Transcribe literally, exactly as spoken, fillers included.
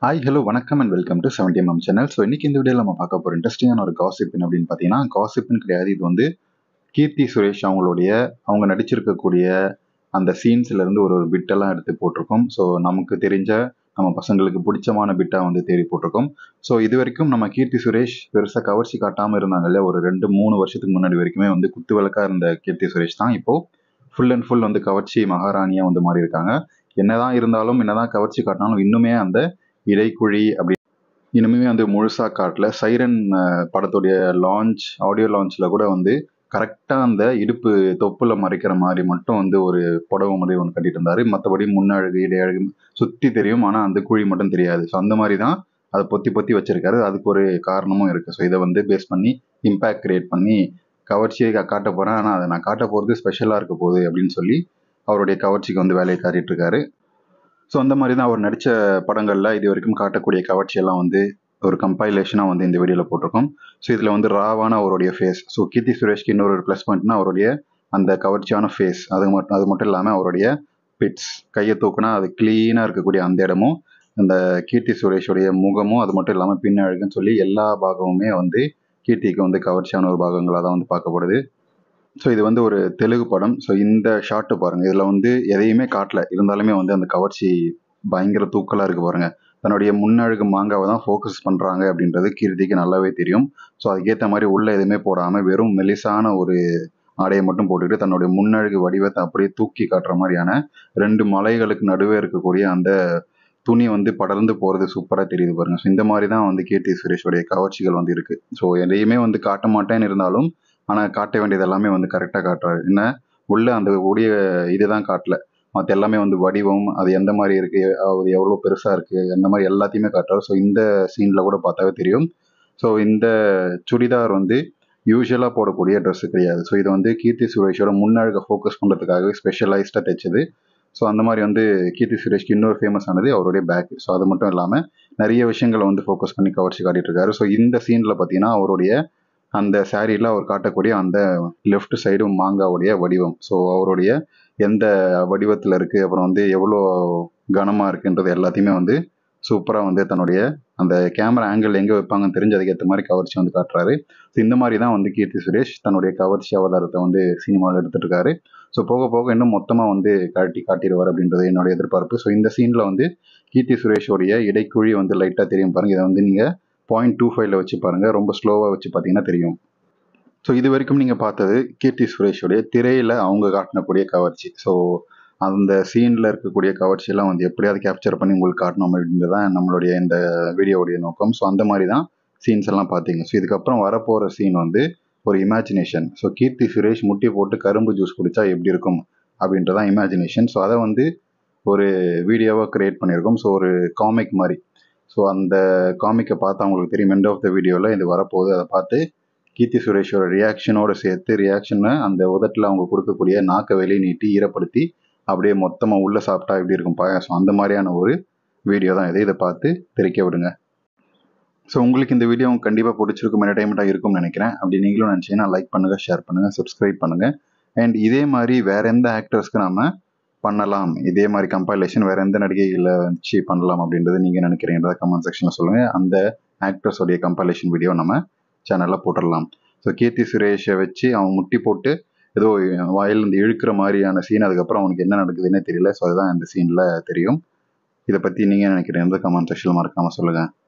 Hi hello வணக்கம் and welcome to seventy M channel. So இன்னைக்கு இந்த வீடியோவில் நம்ம பார்க்க போகிற இன்ட்ரெஸ்டிங்கான ஒரு காசிப்பின் அப்படின்னு பார்த்தீங்கன்னா, காசிப்பின் கிடையாது. இது வந்து கீர்த்தி சுரேஷ் அவங்களுடைய அவங்க நடிச்சிருக்கக்கூடிய அந்த சீன்ஸ்லேருந்து ஒரு ஒரு பிட்டெல்லாம் எடுத்து போட்டிருக்கோம். ஸோ நமக்கு தெரிஞ்ச நம்ம பசங்களுக்கு பிடிச்சமான பிட்டாக வந்து தேடி போட்டிருக்கோம். ஸோ இது வரைக்கும் நம்ம கீர்த்தி சுரேஷ் பெருசாக கவர்ச்சி காட்டாமல் இருந்தாங்க இல்லையா, ஒரு ரெண்டு மூணு வருஷத்துக்கு முன்னாடி வரைக்குமே வந்து குத்து விளக்காக இருந்த கீர்த்தி சுரேஷ் தான் இப்போது ஃபுல் அண்ட் ஃபுல் வந்து கவர்ச்சி மகாராணியாக வந்து மாறி இருக்காங்க. என்னதான் இருந்தாலும் என்னதான் கவர்ச்சி காட்டினாலும் இன்னுமே அந்த இடைக்குழி அப்படி இனிமே வந்து முழுசா காட்டல. சைரன் படத்துடைய லான்ச் ஆடியோ லான்ச்ல கூட வந்து கரெக்டாக அந்த இடுப்பு தொப்புல மறைக்கிற மாதிரி மட்டும் வந்து ஒரு புடவை மாதிரி ஒன்று கட்டிட்டு இருந்தாரு. மற்றபடி முன்னழகு இடையழகு சுற்றி தெரியும், ஆனால் அந்த குழி மட்டும் தெரியாது. ஸோ அந்த மாதிரி தான் அதை பொத்தி பொத்தி வச்சிருக்காரு. அதுக்கு ஒரு காரணமும் இருக்குது. ஸோ இதை வந்து பேஸ் பண்ணி இம்பேக்ட் கிரியேட் பண்ணி கவர்ச்சியை காட்ட போகிறேன், ஆனால் அதை நான் காட்ட போகிறது ஸ்பெஷலாக இருக்க போகுது அப்படின்னு சொல்லி அவருடைய கவர்ச்சிக்கு வந்து வேலையை காட்டிட்டு இருக்காரு. ஸோ அந்த மாதிரி தான் அவர் நடித்த படங்களில் இது வரைக்கும் காட்டக்கூடிய கவர்ச்சியெல்லாம் வந்து ஒரு கம்பைலேஷனாக வந்து இந்த வீடியோவில் போட்டிருக்கோம். ஸோ இதில் வந்து ராவான அவருடைய ஃபேஸ். ஸோ கீர்த்தி சுரேஷ்க்கு இன்னொரு ஒரு ப்ளஸ் பாயிண்ட்னா அவருடைய அந்த கவர்ச்சியான ஃபேஸ். அது மட்டும் அது மட்டும் இல்லாமல் அவருடைய பிட்ஸ் கையை தூக்குனா அது க்ளீனாக இருக்கக்கூடிய அந்த இடமும், அந்த கீர்த்தி சுரேஷுடைய முகமும், அது மட்டும் இல்லாமல் பின்னழகுன்னு சொல்லி எல்லா பாகமுமே வந்து கீர்த்திக்கு வந்து கவர்ச்சியான ஒரு பாகங்களாக தான் வந்து பார்க்கப்படுது. ஸோ இது வந்து ஒரு தெலுங்கு படம். ஸோ இந்த ஷார்ட்டு பாருங்கள், இதில் வந்து எதையுமே காட்டல, இருந்தாலுமே வந்து அந்த கவர்ச்சி பயங்கர தூக்கலாக இருக்குது பாருங்கள். தன்னுடைய முன்னழகு மாங்காவை தான் ஃபோக்கஸ் பண்ணுறாங்க அப்படின்றது கீர்த்திக்கு நல்லாவே தெரியும். ஸோ அதுக்கேற்ற மாதிரி உள்ளே எதுவுமே போடாமல் வெறும் மெலிசான ஒரு ஆடையை மட்டும் போட்டுக்கிட்டு தன்னுடைய முன்னழகு வடிவத்தை அப்படியே தூக்கி காட்டுற மாதிரியான ரெண்டு மலைகளுக்கு நடுவே இருக்கக்கூடிய அந்த துணி வந்து படர்ந்து போகிறது சூப்பராக தெரியுது பாருங்கள். ஸோ இந்த மாதிரி தான் வந்து கீர்த்தி சுரேஷோடைய கவர்ச்சிகள் வந்து இருக்குது. ஸோ எதையுமே வந்து காட்ட மாட்டேன்னு இருந்தாலும் ஆனால் காட்ட வேண்டியது எல்லாமே வந்து கரெக்டாக காட்டுறாரு. என்ன உள்ள அந்த உடைய இதுதான் காட்டல, மற்ற எல்லாமே வந்து வடிவம், அது எந்த மாதிரி இருக்குது, அது எவ்வளோ பெருசாக இருக்குது, அந்த மாதிரி எல்லாத்தையுமே காட்டுறாரு. ஸோ இந்த சீனில் கூட பார்த்தாவே தெரியும். ஸோ இந்த சுடிதார் வந்து யூஸ்வலாக போடக்கூடிய ட்ரெஸ்ஸு கிடையாது. ஸோ இது வந்து கீர்த்தி சுரேஷோட முன்னழகை ஃபோக்கஸ் பண்ணுறதுக்காகவே ஸ்பெஷலைஸ்டாக தைச்சது. ஸோ அந்த மாதிரி வந்து கீர்த்தி சுரேஷ்க்கு இன்னொரு ஃபேமஸ் ஆனது அவருடைய பேக். ஸோ அது மட்டும் இல்லாமல் நிறைய விஷயங்களை வந்து ஃபோக்கஸ் பண்ணி கவர்ச்சி காட்டிட்டு இருக்காரு. ஸோ இந்த சீனில் பார்த்தீங்கன்னா அவருடைய அந்த சாரியில் அவர் காட்டக்கூடிய அந்த லெஃப்ட் சைடு மாங்காவுடைய வடிவம், ஸோ அவருடைய எந்த வடிவத்தில் இருக்குது, அப்புறம் வந்து எவ்வளோ கனமாக இருக்குன்றது எல்லாத்தையுமே வந்து சூப்பராக வந்து தன்னுடைய அந்த கேமரா ஆங்கிள் எங்கே வைப்பாங்கன்னு தெரிஞ்சு அதுக்கேற்ற மாதிரி கவர்ச்சி வந்து காட்டுறாரு. ஸோ இந்த மாதிரி தான் வந்து கீர்த்தி சுரேஷ் தன்னுடைய கவர்ச்சி அவதாரத்தை வந்து சினிமாவில் எடுத்துகிட்டு இருக்காரு. ஸோ போக போக இன்னும் மொத்தமாக வந்து காட்டி காட்டிடுவார் அப்படின்றது என்னோட எதிர்பார்ப்பு. ஸோ இந்த சீனில் வந்து கீர்த்தி சுரேஷோடைய இடைக்குழி வந்து லைட்டாக தெரியும் பாருங்கள். இதை வந்து நீங்கள் பாயிண்ட் டூ ஃபைவ்ல வச்சு பாருங்கள், ரொம்ப ஸ்லோவாக வச்சு பார்த்தீங்கன்னா தெரியும். ஸோ இது வரைக்கும் நீங்கள் பார்த்தது கீர்த்தி சுரேஷோடைய திரையில் அவங்க காட்டினக்கூடிய கவர்ச்சி. ஸோ அந்த சீனில் இருக்கக்கூடிய கவர்ச்சியெல்லாம் வந்து எப்படியாவது கேப்சர் பண்ணி உங்களுக்கு காட்டணும் அப்படின்றது தான் நம்மளுடைய இந்த வீடியோவுடைய நோக்கம். ஸோ அந்த மாதிரி தான் சீன்ஸ் எல்லாம் பார்த்தீங்க. ஸோ இதுக்கப்புறம் வரப்போகிற சீன் வந்து ஒரு இமேஜினேஷன். ஸோ கீர்த்தி சுரேஷ் முட்டி போட்டு கரும்பு ஜூஸ் குடித்தா எப்படி இருக்கும் அப்படின்றதான் இமேஜினேஷன். ஸோ அதை வந்து ஒரு வீடியோவாக க்ரியேட் பண்ணியிருக்கோம். ஸோ ஒரு காமிக் மாதிரி. ஸோ அந்த காமிக்கை பார்த்து அவங்களுக்கு தெரியும் எண்ட் ஆஃப் த வீடியோவில் இது வரப்போகுது. அதை பார்த்து கீர்த்தி சுரேஷோட ரியாக்ஷனோடு சேர்த்து ரியாக்ஷனை அந்த உதட்டில் அவங்க கொடுக்கக்கூடிய நாக்கை வெளியே நீட்டி ஈரப்படுத்தி அப்படியே மொத்தமாக உள்ளே சாப்பிட்டா எப்படி இருக்கும் பாயாசம், அந்த மாதிரியான ஒரு வீடியோ தான் இது. இதை பார்த்து தெரிக்க விடுங்க. ஸோ உங்களுக்கு இந்த வீடியோ கண்டிப்பாக பிடிச்சிருக்கும், என்டர்டைன்மெண்ட்டாக இருக்கும்னு நினைக்கிறேன். அப்படி நீங்களும் நினச்சிங்கன்னா லைக் பண்ணுங்கள், ஷேர் பண்ணுங்கள், சப்ஸ்கிரைப் பண்ணுங்கள். அண்ட் இதே மாதிரி வேறு எந்த ஆக்டர்ஸ்க்கு நம்ம பண்ணலாம், இதே மாதிரி கம்பைலேஷன் வேறு எந்த நடிகைகளை வச்சு பண்ணலாம் அப்படின்றது நீங்கள் நினைக்கிறீங்கன்றத கமெண்ட் செக்ஷனில் சொல்லுங்கள். அந்த ஆக்டர்ஸோடைய கம்பைலேஷன் வீடியோ நம்ம சேனலில் போட்டுடலாம். ஸோ கீர்த்தி சுரேஷை வச்சு அவன் முட்டி போட்டு ஏதோ வாயிலிருந்து இழுக்கிற மாதிரியான சீன், அதுக்கப்புறம் அவனுக்கு என்ன நடக்குதுன்னே தெரியல. ஸோ அதுதான் இந்த சீனில் தெரியும். இதை பற்றி நீங்கள் நினைக்கிறீங்க கமெண்ட் செக்ஷனில் மறக்காமல் சொல்லுங்கள்.